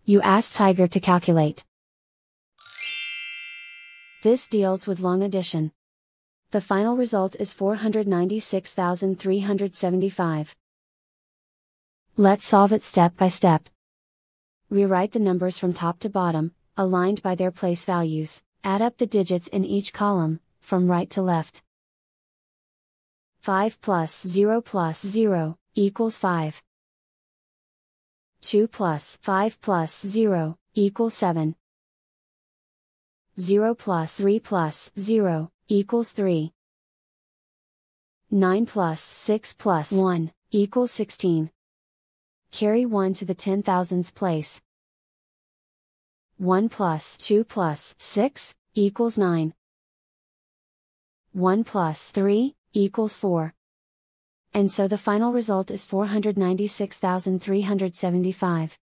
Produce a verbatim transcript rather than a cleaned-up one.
You ask Tiger to calculate. This deals with long addition. The final result is four hundred ninety-six thousand three hundred seventy-five. Let's solve it step by step. Rewrite the numbers from top to bottom, aligned by their place values, add up the digits in each column, from right to left. five plus zero plus zero, equals five. two plus five plus zero, equals seven. zero plus three plus zero, equals three. nine plus six plus one, equals sixteen. Carry one to the ten thousandths place. one plus two plus six, equals nine. one plus three, equals four. And so the final result is four hundred ninety-six thousand three hundred seventy-five.